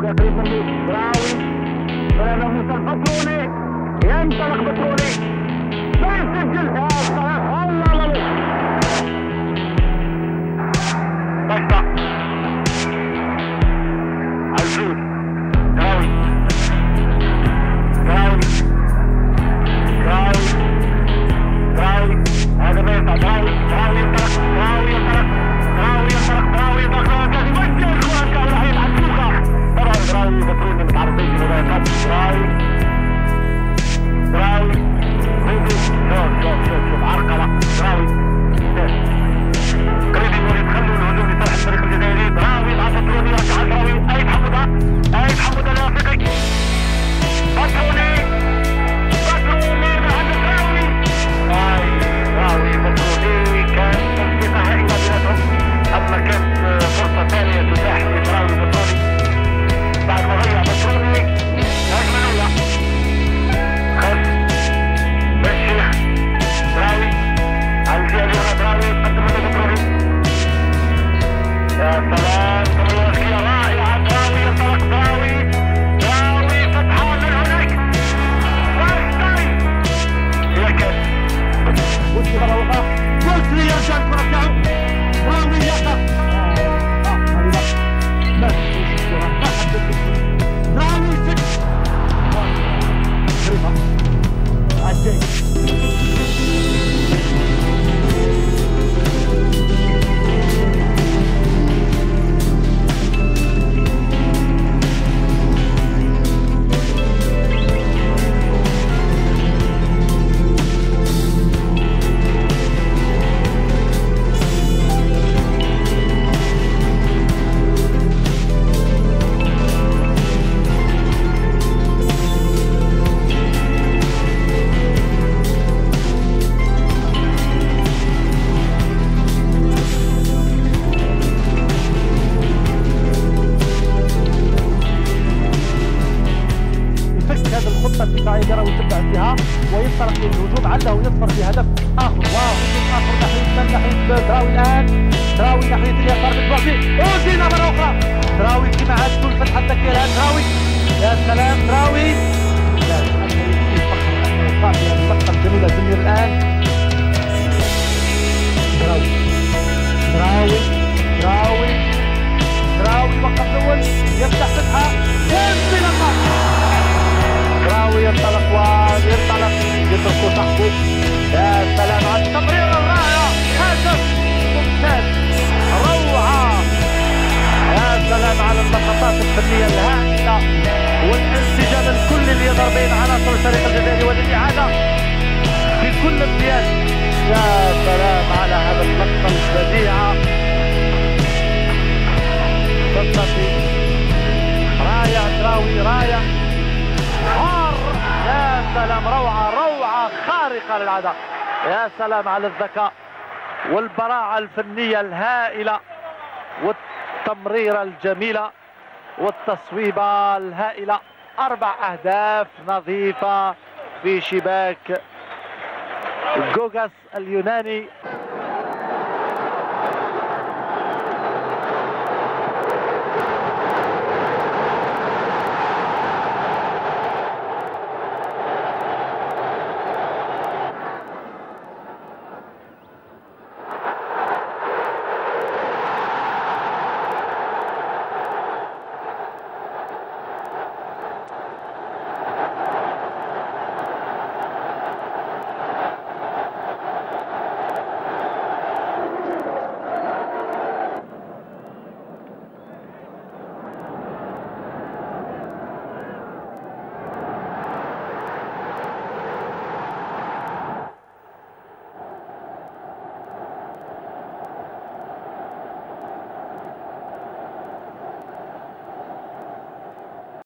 الكرة قريب منه براوي هذا موسى البطروني ينطلق بطروني ويسجل يا سلام الله الله ضغطة عزوز براوي هذا ما ينفع براوي ينطلق براوي ينطلق يوجه الكرة كاملة هي معزوقة طبعا براوي بطروني متعرضين لمضايقات براوي شوف عرقلة براوي قريب يقول يتخلوا الهجوم لصالح الفريق الجزائري براوي مع بطروني يرجع براوي أيد حمودة الأفريقي بطروني مع براوي بطروني كان تنسيق هائلة بيناتهم أما كانت فرصة ثانية تتاح لبراوي بطروني بعد ما ضيع بطروني هجمة الأولى خلف بالشيخ براوي على الجهة اليمنى براوي يقدم له بطروني يا سلام كاميرا رائعة براوي ينطلق براوي فتحة من هناك هي كانت قلت مرة قلت لي يرجع الكرة تاعو براوي يقف هذه لا براوي سجل عجيب الدفاعية براوي تبدأ فيها وينطلق للهجوم عله يظفر بهدف آخر وهجوم آخر ناحية براوي الآن براوي ناحية اليسار بالبعد وزينة مرة أخرى براوي كما عاد كل فتحة ذكية الآن براوي يا سلام براوي صار في اللقطة الجميلة زمير الآن براوي وقف الأول يفتح فتحة ينزل الخط براوي ينطلق يتركه صاحبه يا سلام على التمرير الرائع هدف ممتاز روعة يا سلام على اللقطات الفنية الهائلة والانسجام الكلي اللي يظهر بين عناصر الفريق الجزائري والإعادة في كل امتياز يا سلام على هذا اللقطة البديعة رائع براوي رائع يا سلام روعة خارقة للعادة يا سلام على الذكاء والبراعة الفنية الهائلة والتمريرة الجميلة والتصويبة الهائلة 4 أهداف نظيفة في شباك جوجاس اليوناني